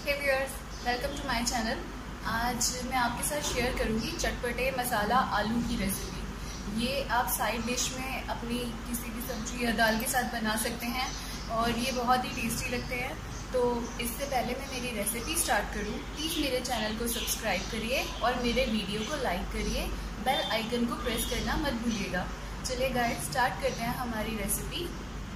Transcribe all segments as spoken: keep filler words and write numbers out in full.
Hey viewers, welcome to my channel. आज मैं आपके साथ शेयर करूंगी चटपटे मसाला आलू की रेसिपी। ये आप साइड डिश में अपनी किसी भी सब्जी या दाल के साथ बना सकते हैं और ये बहुत ही टेस्टी लगते हैं। तो इससे पहले मैं मेरी रेसिपी स्टार्ट करूं, प्लीज़ मेरे चैनल को सब्सक्राइब करिए और मेरे वीडियो को लाइक करिए, बेल आइकन को प्रेस करना मत भूलिएगा। चलिए गाइस, स्टार्ट करते हैं हमारी रेसिपी।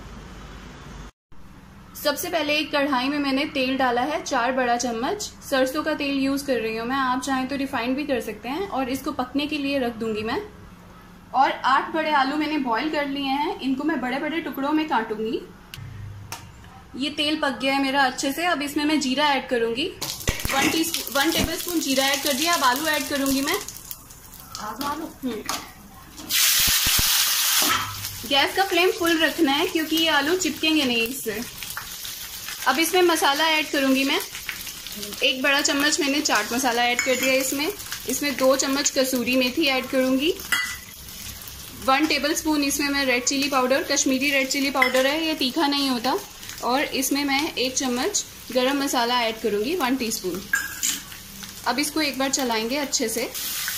सबसे पहले एक कढ़ाई में मैंने तेल डाला है, चार बड़ा चम्मच सरसों का तेल यूज कर रही हूँ मैं। आप चाहें तो रिफाइंड भी कर सकते हैं और इसको पकने के लिए रख दूंगी मैं। और आठ बड़े आलू मैंने बॉईल कर लिए हैं, इनको मैं बड़े बड़े टुकड़ों में काटूंगी। ये तेल पक गया है मेरा अच्छे से। अब इसमें मैं जीरा ऐड करूंगी, one t one tablespoon जीरा ऐड कर दिया। अब आलू ऐड करूंगी मैं। आलू गैस का फ्लेम फुल रखना है क्योंकि ये आलू चिपकेंगे नहीं इससे। अब इसमें मसाला ऐड करूंगी मैं। एक बड़ा चम्मच मैंने चाट मसाला ऐड कर दिया इसमें। इसमें दो चम्मच कसूरी मेथी ऐड करूंगी। वन टेबल स्पून इसमें मैं red chilli powder, Kashmiri red chilli powder है, ये तीखा नहीं होता। और इसमें मैं एक चम्मच गरम मसाला ऐड करूंगी, वन टीस्पून। अब इसको एक बार चलाएंगे अच्छे से।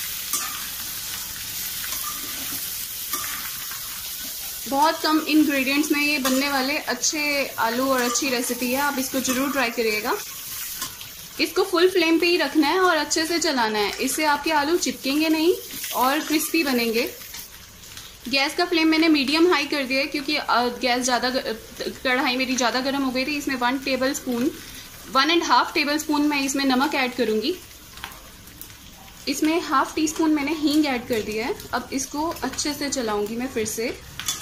बहुत कम इंग्रेडिएंट्स में ये बनने वाले अच्छे आलू और अच्छी रेसिपी है, आप इसको जरूर ट्राई करिएगा। इसको फुल फ्लेम पे ही रखना है और अच्छे से चलाना है, इससे आपके आलू चिपकेंगे नहीं और क्रिस्पी बनेंगे। गैस का फ्लेम मैंने मीडियम हाई कर दिया है क्योंकि गैस ज़्यादा, कढ़ाई मेरी ज़्यादा गर्म हो गई थी। इसमें one tablespoon one and half tablespoon मैं इसमें नमक ऐड करूंगी। इसमें हाफ टी स्पून मैंने हींग ऐड कर दिया है। अब इसको अच्छे से चलाऊंगी मैं फिर से।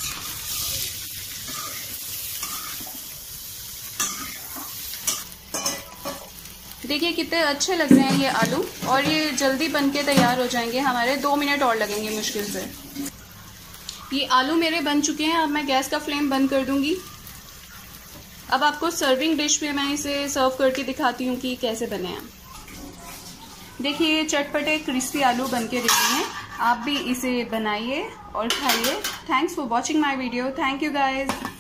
देखिए कितने अच्छे लग रहे हैं ये आलू, और ये जल्दी बनके तैयार हो जाएंगे हमारे। दो मिनट और लगेंगे मुश्किल से। ये आलू मेरे बन चुके हैं। अब मैं गैस का फ्लेम बंद कर दूंगी। अब आपको सर्विंग डिश में मैं इसे सर्व करके दिखाती हूँ कि कैसे बने हैं। देखिए ये चटपटे क्रिस्पी आलू बनके रेडी हैं। आप भी इसे बनाइए और खाइए। Thanks for watching my video. Thank you guys.